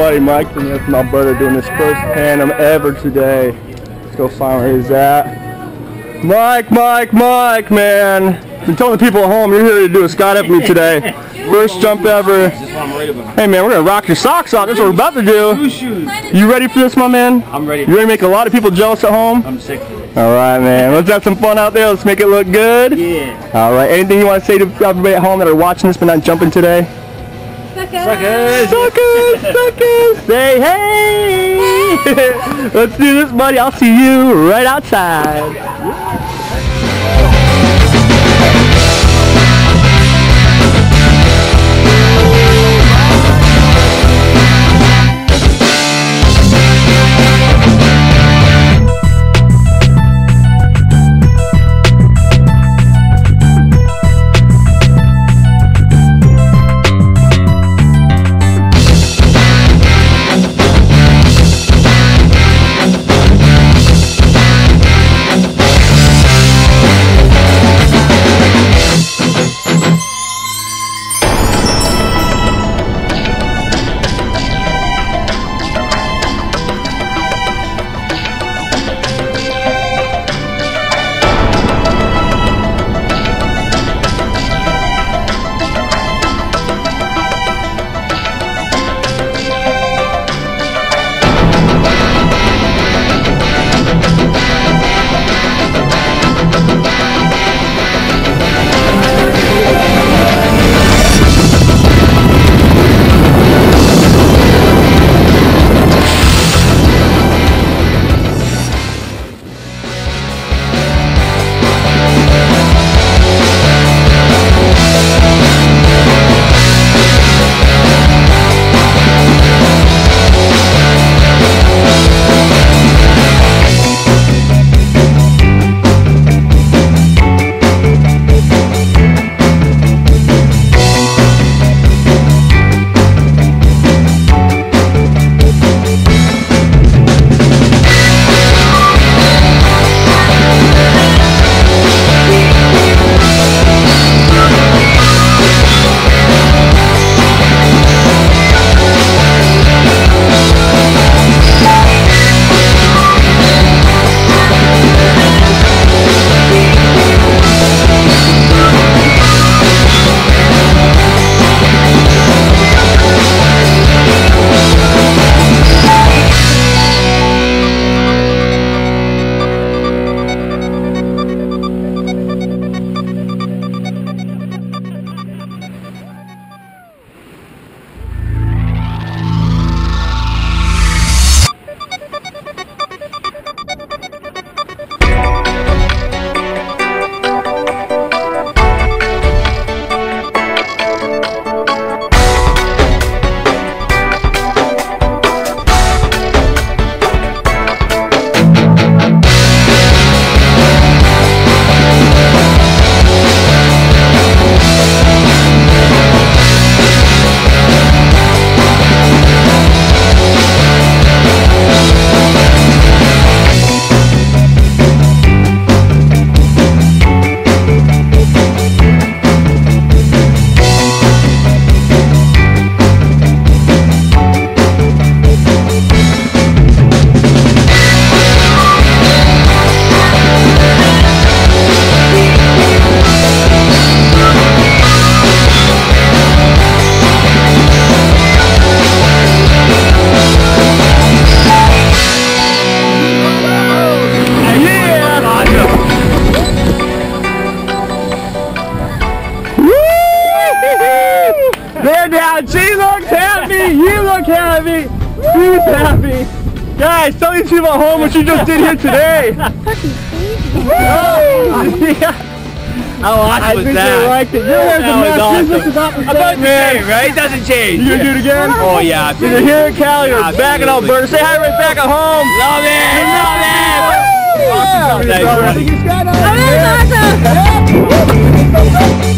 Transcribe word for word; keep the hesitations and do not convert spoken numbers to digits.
buddy Mike from here from Alberta doing his first Pan-Am ever today. Let's go find where he's at. Mike, Mike, Mike, man. I'm telling the people at home you're here to do a skydive with me today. First jump ever. Hey man, we're gonna rock your socks off. That's what we're about to do. You ready for this, my man? I'm ready. You ready to make a lot of people jealous at home? I'm sick of it. Alright, man. Let's have some fun out there. Let's make it look good. Yeah. Alright, anything you want to say to everybody at home that are watching this but not jumping today? Suckers! Suckers! Suckers! Say hey! Let's do this, buddy. I'll see you right outside. She looks happy, you look happy, she's happy. Guys, tell these people at home what you just did here today. Oh, yeah. How awesome was I think that? they liked it. Your hair's a mess. Awesome. Yours looks about the same. About the same, right? It doesn't change. You gonna do it again? Oh yeah. You're here in Cali, you're Absolutely. back in Alberta. Say hi right back at home. Love it! Love it! Yeah. Awesome. I think you skydived. That was awesome! Yeah.